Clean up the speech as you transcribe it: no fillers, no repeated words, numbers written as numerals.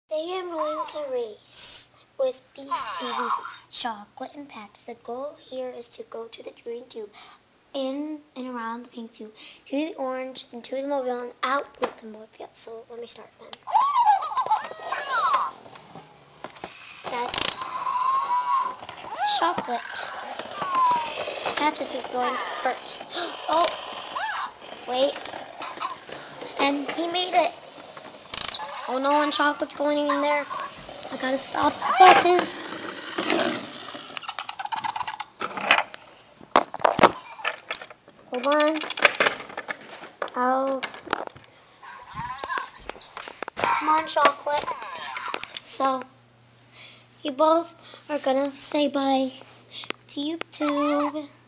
Today I'm going to race with these two, Chocolate and Patches. The goal here is to go to the green tube, in and around the pink tube, to the orange, and to the mobile, and out with the mobile. So let me start then. That's Chocolate. Patches was going first. Oh, wait. And he made it. Oh no, and Chocolate's going in there. I gotta stop Patches. Hold on. Oh. Come on, Chocolate. So, you both are gonna say bye to YouTube.